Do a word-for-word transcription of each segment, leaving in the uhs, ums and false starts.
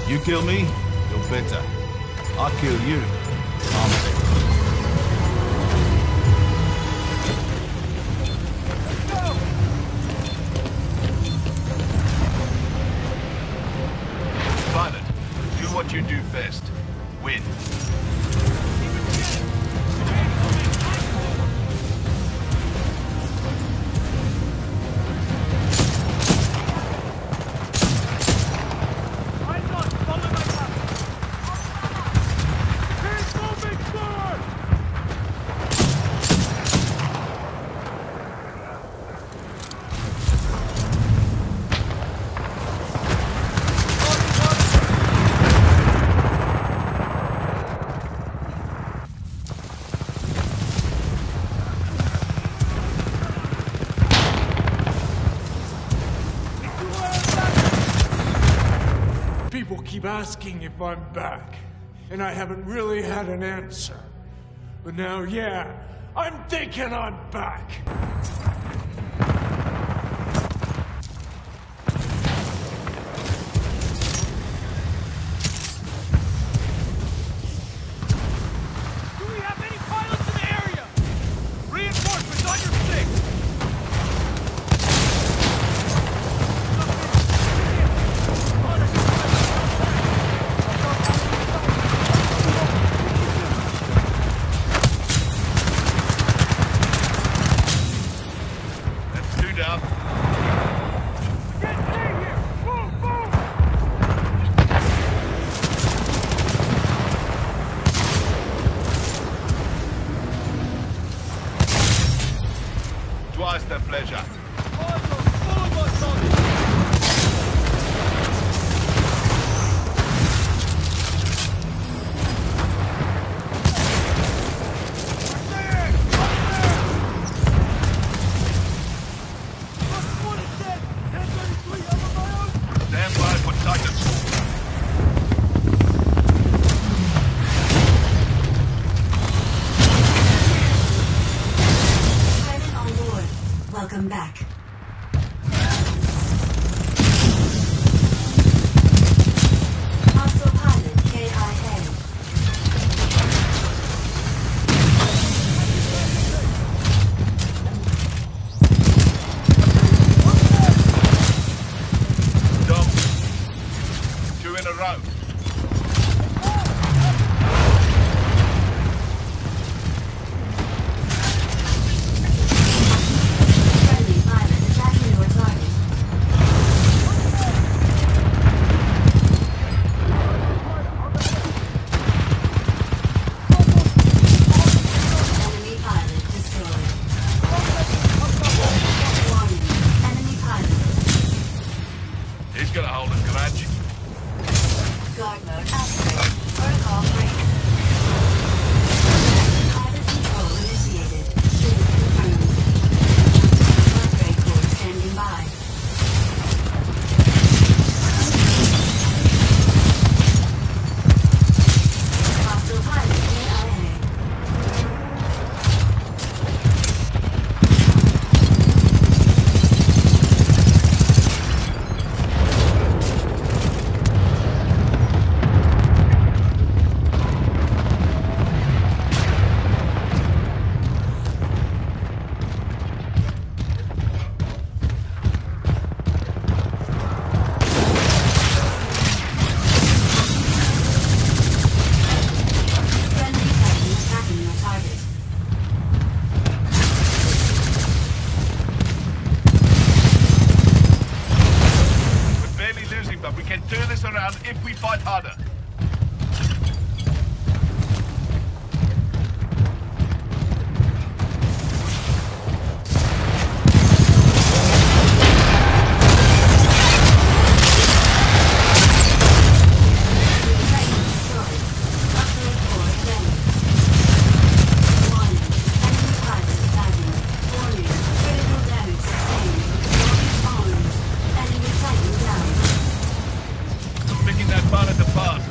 You kill me, you're better. I kill you, I'm better. Pilot, do what you do best. Win. People keep asking if I'm back, and I haven't really had an answer. But now, yeah, I'm thinking I'm back. Do we have any pilots in the area? Reinforcements on your six! Twice the pleasure. Stand by for Titan. Welcome back. Hostile pilot K I A. Dom. Two in a row. Friendly pilot attacking your target. Enemy pilot destroyed. Warning. Enemy pilot. He's gonna hold a grudge. Guard mode activated. Protocol break. Pilot control initiated. Shield confirmed. Upgrade core standing by. Hostile pilot K I A. Friendly Titan attacking your target. We're barely losing, but we can turn this around if we fight harder. Titan destroyed. Upgrade core ready. Warning. Enemy pilot attacking. Warning. Critical damage sustained. Warning armed. Enemy Titan down. Picking that pilot apart.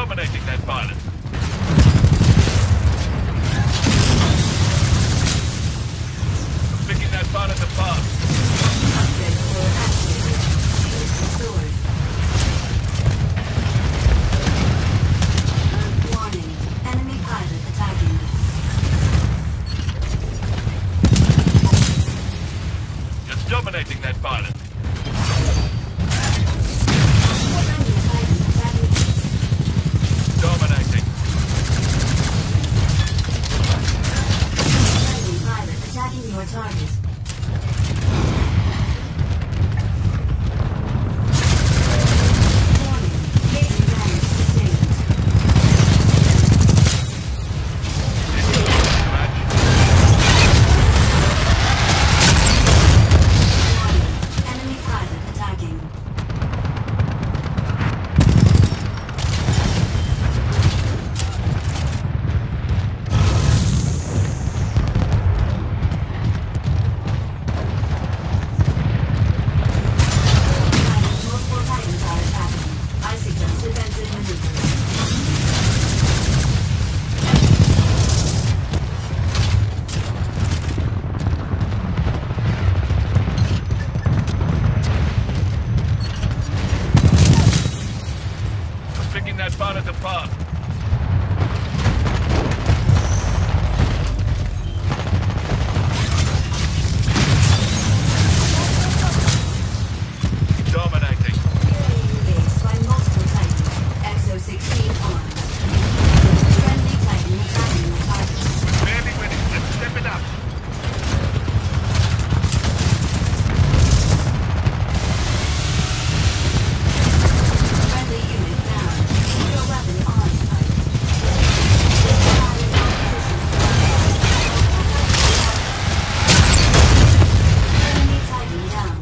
dominating that pilot. Picking that pilot apart. Upgrade core activated. Shield restored. Warning. Enemy pilot attacking. Just dominating that pilot. Friendly Titan attacking. Dominating. Friendly pilot attacking your target. Warning. Major damage sustained. Match. Warning. Enemy pilot attacking. Multiple Titans are attacking. I suggest defensive maneuvers. Picking that pilot apart. Dominating. Engaged by multiple Titans. X O sixteen armed. Friendly Titan attacking the target. Barely winning. Let's step it up. Friendly unit down. Your weapon armed Titan. Firing on position. Enemy Titan down.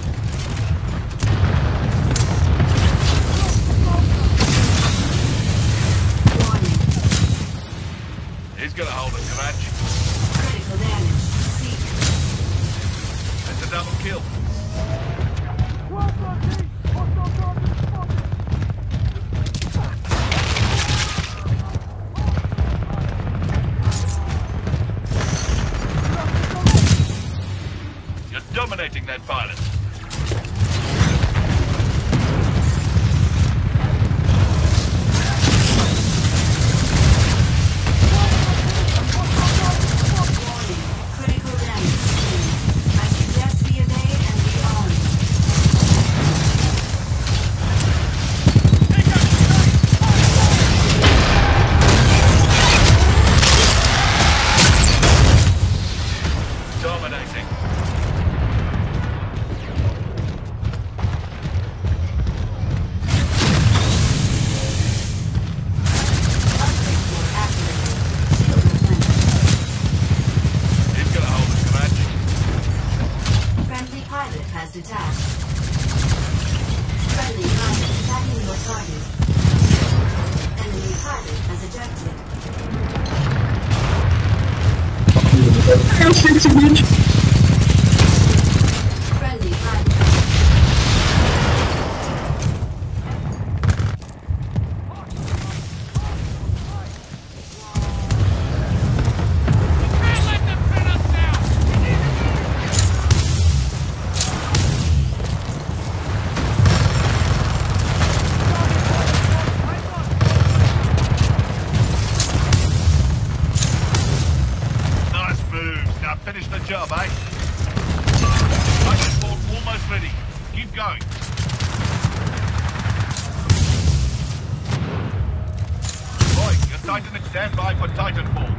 Warning. He's gonna hold a Comanche. Critical damage. Seek. That's a double kill. You're dominating that pilot. Warning. Critical damage sustained. I suggest we evade and be armed. Dominating. Upgrade core activated. Shield replenished. He's gonna hold a Comanche. Friendly pilot has detached. Friendly pilot attacking your target. Enemy pilot has ejected. Friendly pilot. Can't let them pin us down! Nice moves. Now finish the job, eh? Titanfall almost ready. Keep going. Boy, your Titan is standby for Titanfall.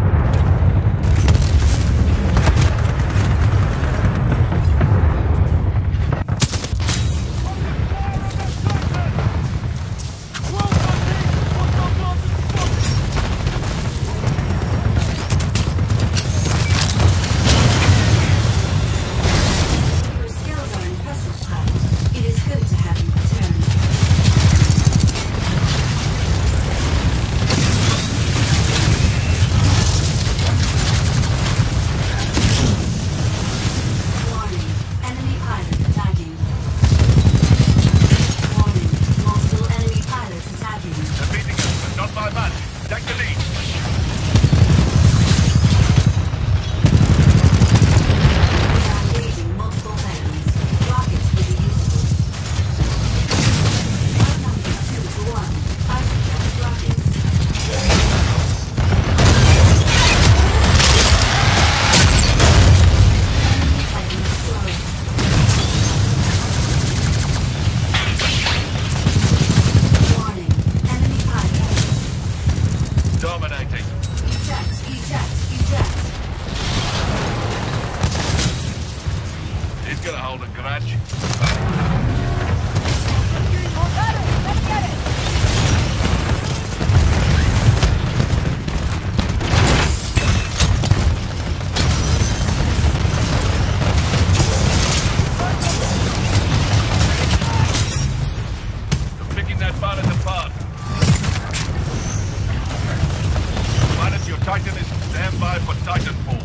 Your skills are impressive, pilot. It is good to have you return. Titan is stand by for Titanfall.